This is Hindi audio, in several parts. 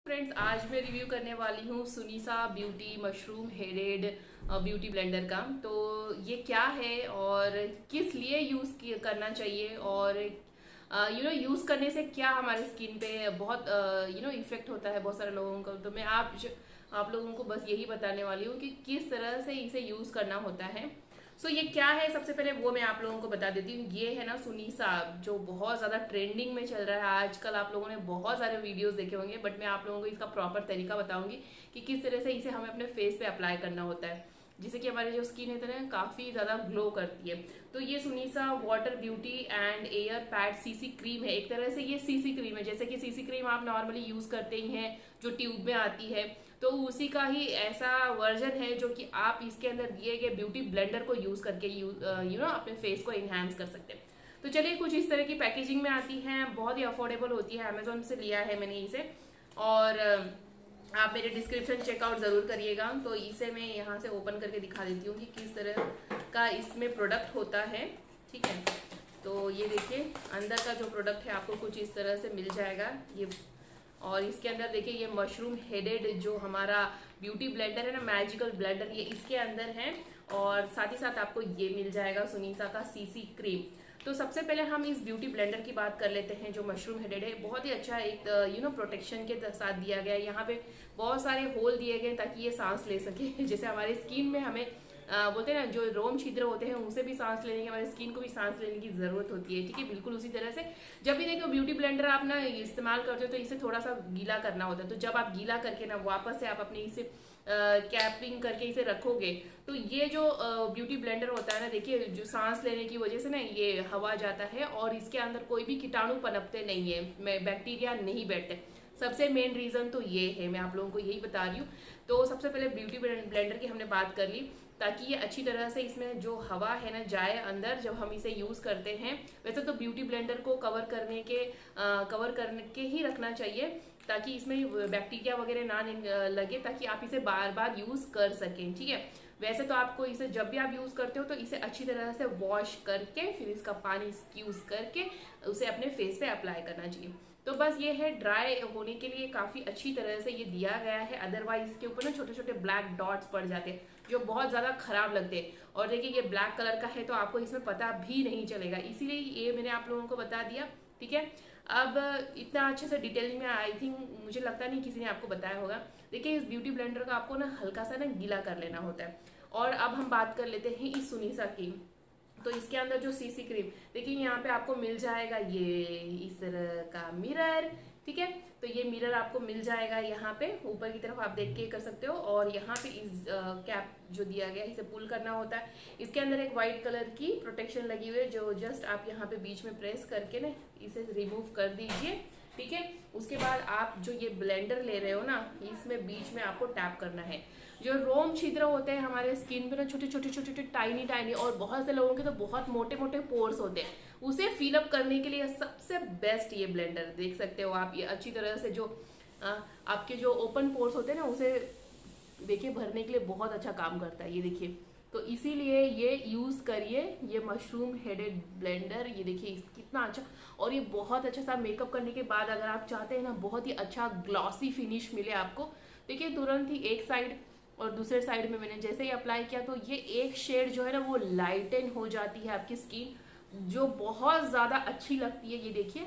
फ्रेंड्स, आज मैं रिव्यू करने वाली हूँ Sunisa beauty mushroom headed beauty blender का। तो ये क्या है और किस लिए यूज़ करना चाहिए और यूज़ करने से क्या हमारे स्किन पे बहुत इफेक्ट होता है बहुत सारे लोगों को। तो मैं आप लोगों को बस यही बताने वाली हूँ कि किस तरह से इसे यूज़ करना होता है। ये क्या है, सबसे पहले वो मैं आप लोगों को बता देती हूँ। ये है ना सुनीसा, जो बहुत ज़्यादा ट्रेंडिंग में चल रहा है आजकल। आप लोगों ने बहुत सारे वीडियोस देखे होंगे, बट मैं आप लोगों को इसका प्रॉपर तरीका बताऊंगी कि किस तरह से इसे हमें अपने फेस पे अप्लाई करना होता है, जिससे कि हमारी जो स्किन है ना काफ़ी ज़्यादा ग्लो करती है। तो ये Sunisa water beauty and air pad CC cream है। एक तरह से ये सीसी क्रीम है, जैसे कि सीसी क्रीम आप नॉर्मली यूज़ करते ही हैं जो ट्यूब में आती है, तो उसी का ही ऐसा वर्जन है जो कि आप इसके अंदर दिए गए ब्यूटी ब्लेंडर को यूज करके अपने फेस को एनहांस कर सकते हैं। तो चलिए, कुछ इस तरह की पैकेजिंग में आती है, बहुत ही अफोर्डेबल होती है। अमेजोन से लिया है मैंने इसे, और आप मेरे डिस्क्रिप्शन चेकआउट जरूर करिएगा। तो इसे मैं यहाँ से ओपन करके दिखा देती हूँ कि किस तरह का इसमें प्रोडक्ट होता है। ठीक है, तो ये देखिए, अंदर का जो प्रोडक्ट है आपको कुछ इस तरह से मिल जाएगा ये। और इसके अंदर देखिए, ये मशरूम हेडेड जो हमारा ब्यूटी ब्लेंडर है ना, मैजिकल ब्लेंडर, ये इसके अंदर है। और साथ ही साथ आपको ये मिल जाएगा सुनीसा का सीसी क्रीम। तो सबसे पहले हम इस ब्यूटी ब्लेंडर की बात कर लेते हैं। जो मशरूम हेडेड है, बहुत ही अच्छा एक प्रोटेक्शन के साथ दिया गया है। यहाँ पे बहुत सारे होल दिए गए ताकि ये सांस ले सके जैसे हमारे स्किन में हमें बोलते हैं ना, जो रोम छिद्र होते हैं उनसे भी सांस लेने की, हमारी स्किन को भी सांस लेने की जरूरत होती है। ठीक है, बिल्कुल उसी तरह से जब भी देखो ब्यूटी ब्लेंडर आप ना इस्तेमाल करते हो तो इसे थोड़ा सा गीला करना होता है। तो जब आप गीला करके ना वापस से आप अपने इसे कैपिंग करके इसे रखोगे, तो ये जो ब्यूटी ब्लेंडर होता है ना, देखिए, जो सांस लेने की वजह से ना ये हवा जाता है और इसके अंदर कोई भी कीटाणु पनपते नहीं है, बैक्टीरिया नहीं बैठते। सबसे मेन रीजन तो ये है, मैं आप लोगों को यही बता रही हूँ। तो सबसे पहले ब्यूटी ब्लेंडर की हमने बात कर ली, ताकि ये अच्छी तरह से इसमें जो हवा है ना जाए अंदर जब हम इसे यूज करते हैं। वैसे तो ब्यूटी ब्लेंडर को कवर करके ही रखना चाहिए, ताकि इसमें बैक्टीरिया वगैरह ना लगे, ताकि आप इसे बार बार यूज कर सकें। ठीक है, वैसे तो आपको इसे जब भी आप यूज करते हो तो इसे अच्छी तरह से वॉश करके फिर इसका पानी यूज करके उसे अपने फेस पे अप्लाई करना चाहिए। तो बस ये है, ड्राई होने के लिए काफी अच्छी तरह से ये दिया गया है। अदरवाइज इसके ऊपर ना छोटे छोटे ब्लैक डॉट्स पड़ जाते हैं जो बहुत ज्यादा खराब लगते हैं। और देखिए, ये ब्लैक कलर का है तो आपको इसमें पता भी नहीं चलेगा, इसीलिए ये मैंने आप लोगों को बता दिया। ठीक है, अब इतना अच्छे से डिटेलिंग में आई थिंक मुझे लगता नहीं किसी ने आपको बताया होगा। देखिए, इस ब्यूटी ब्लेंडर का आपको ना हल्का सा ना गीला कर लेना होता है। और अब हम बात कर लेते हैं इस सुनीसा की। तो इसके अंदर जो सीसी क्रीम, देखिए यहाँ पे आपको मिल जाएगा ये इस तरह का मिरर। ठीक है, तो ये मिरर आपको मिल जाएगा यहाँ पे ऊपर की तरफ, आप देख के कर सकते हो। और यहाँ पे इस कैप जो दिया गया है, इसे पुल करना होता है। इसके अंदर एक व्हाइट कलर की प्रोटेक्शन लगी हुई है, जो जस्ट आप यहाँ पे बीच में प्रेस करके ना इसे रिमूव कर दीजिए। ठीक है, उसके बाद आप जो ये ब्लेंडर ले रहे हो ना, इसमें बीच में आपको टैप करना है। जो रोम छिद्र होते हैं हमारे स्किन पे ना, छोटे छोटे छोटे छोटे टाइनी टाइनी, और बहुत से लोगों के तो बहुत मोटे मोटे पोर्स होते हैं, उसे फिलअप करने के लिए सबसे बेस्ट ये ब्लेंडर। देख सकते हो आप, ये अच्छी तरह से जो आपके जो ओपन पोर्स होते हैं ना, उसे देखिए भरने के लिए बहुत अच्छा काम करता है। ये देखिए, तो इसीलिए ये यूज करिए, ये मशरूम हेडेड ब्लेंडर। ये देखिए कितना अच्छा, और ये बहुत अच्छा सा मेकअप करने के बाद अगर आप चाहते हैं ना बहुत ही अच्छा ग्लॉसी फिनिश मिले आपको, देखिए तुरंत ही एक साइड और दूसरे साइड में मैंने जैसे ही अप्लाई किया तो ये एक शेड जो है ना वो लाइटन हो जाती है आपकी स्किन, जो बहुत ज्यादा अच्छी लगती है। ये देखिए,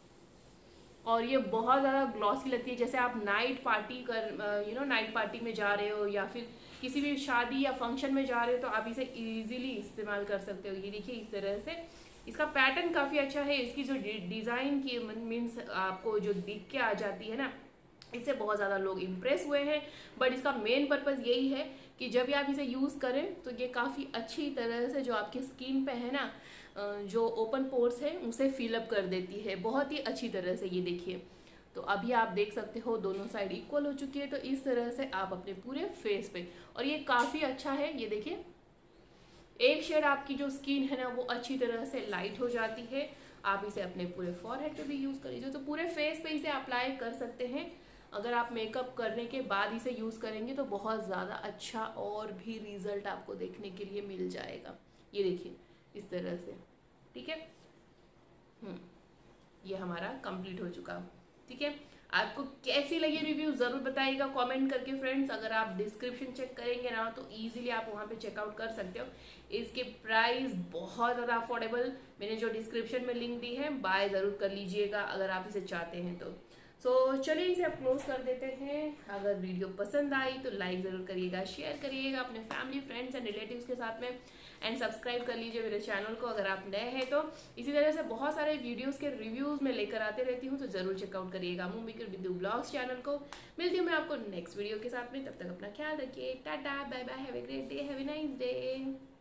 और ये बहुत ज़्यादा ग्लॉसी लगती है। जैसे आप नाइट पार्टी नाइट पार्टी में जा रहे हो या फिर किसी भी शादी या फंक्शन में जा रहे हो तो आप इसे इजीली इस्तेमाल कर सकते हो। ये देखिए, इस तरह से इसका पैटर्न काफ़ी अच्छा है। इसकी जो डिज़ाइन की मीन्स आपको जो दिख के आ जाती है ना, इससे बहुत ज़्यादा लोग इम्प्रेस हुए हैं। बट इसका मेन पर्पज़ यही है कि जब भी आप इसे यूज़ करें तो ये काफ़ी अच्छी तरह से जो आपकी स्किन पे है ना, जो ओपन पोर्स है उसे फिलअप कर देती है बहुत ही अच्छी तरह से। ये देखिए, तो अभी आप देख सकते हो दोनों साइड इक्वल हो चुकी है। तो इस तरह से आप अपने पूरे फेस पे, और ये काफ़ी अच्छा है। ये देखिए, एक शेड आपकी जो स्किन है ना वो अच्छी तरह से लाइट हो जाती है। आप इसे अपने पूरे फॉरहेड पे भी यूज़ कर लीजिए, तो पूरे फेस पे इसे अप्लाई कर सकते हैं। अगर आप मेकअप करने के बाद इसे यूज़ करेंगे तो बहुत ज़्यादा अच्छा और भी रिजल्ट आपको देखने के लिए मिल जाएगा। ये देखिए, इस तरह से। ठीक है, ये हमारा कंप्लीट हो चुका। ठीक है, आपको कैसी लगी रिव्यू जरूर बताइएगा कमेंट करके फ्रेंड्स। अगर आप डिस्क्रिप्शन चेक करेंगे ना तो इजीली आप वहां पे चेकआउट कर सकते हो। इसके प्राइस बहुत ज़्यादा अफोर्डेबल, मैंने जो डिस्क्रिप्शन में लिंक दी है बाय ज़रूर कर लीजिएगा अगर आप इसे चाहते हैं तो। सो चलिए इसे आप क्लोज कर देते हैं। अगर वीडियो पसंद आई तो लाइक ज़रूर करिएगा, शेयर करिएगा अपने फैमिली फ्रेंड्स एंड रिलेटिव्स के साथ में, एंड सब्सक्राइब कर लीजिए मेरे चैनल को अगर आप नए हैं तो। इसी तरह से बहुत सारे वीडियोस के रिव्यूज़ मैं लेकर आते रहती हूँ, तो ज़रूर चेकआउट करिएगा मूवी के बिंदु ब्लॉग्स चैनल को। मिलती हूँ मैं आपको नेक्स्ट वीडियो के साथ में, तब तक अपना ख्याल रखिए। Tata bye bye, have a great day, have a nice day.